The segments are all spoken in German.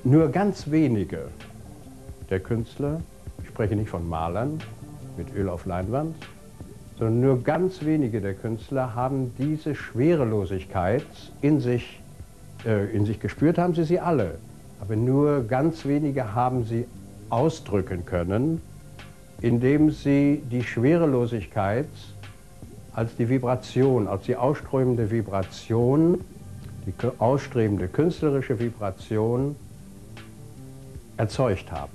Nur ganz wenige der Künstler, ich spreche nicht von Malern mit Öl auf Leinwand, sondern nur ganz wenige der Künstler haben diese Schwerelosigkeit in sich gespürt, haben sie alle. Aber nur ganz wenige haben sie ausdrücken können, indem sie die Schwerelosigkeit als die Vibration, als die ausströmende Vibration, die ausstrebende künstlerische Vibration erzeugt haben.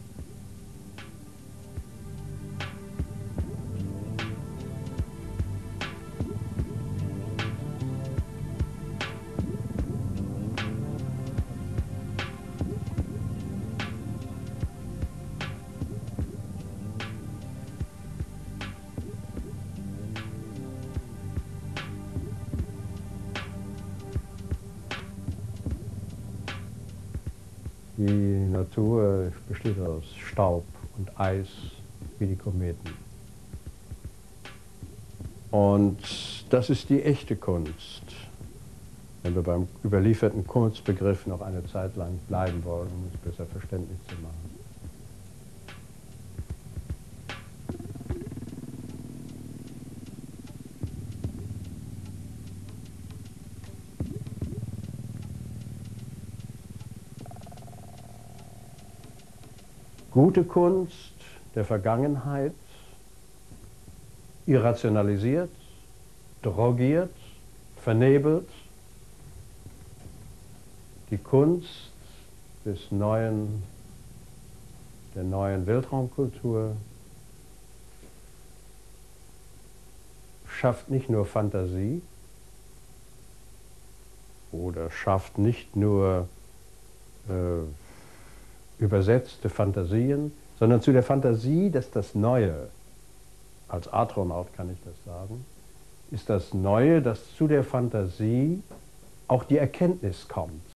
Die Natur besteht aus Staub und Eis wie die Kometen. Und das ist die echte Kunst, wenn wir beim überlieferten Kunstbegriff noch eine Zeit lang bleiben wollen, um es besser verständlich zu machen. Gute Kunst der Vergangenheit irrationalisiert, drogiert, vernebelt. Die Kunst der neuen Weltraumkultur schafft nicht nur Fantasie oder schafft nicht nur übersetzte Fantasien, sondern zu der Fantasie, dass das Neue, als Astronaut kann ich das sagen, ist das Neue, dass zu der Fantasie auch die Erkenntnis kommt.